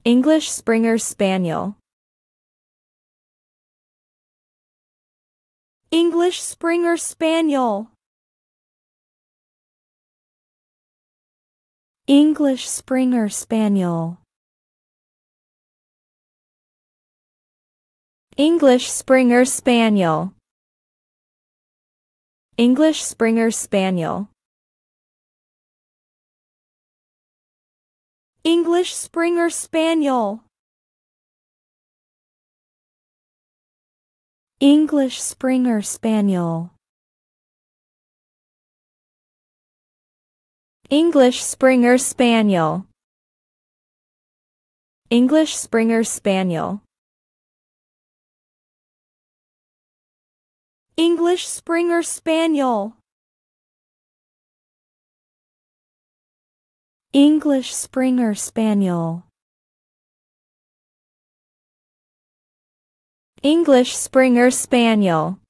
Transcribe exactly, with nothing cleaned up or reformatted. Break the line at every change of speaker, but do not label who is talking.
English Springer Spaniel. English Springer Spaniel. English Springer Spaniel. English Springer Spaniel. English Springer Spaniel. English Springer Spaniel. English Springer Spaniel. English Springer Spaniel. English Springer Spaniel. English Springer Spaniel. English Springer Spaniel. English Springer Spaniel.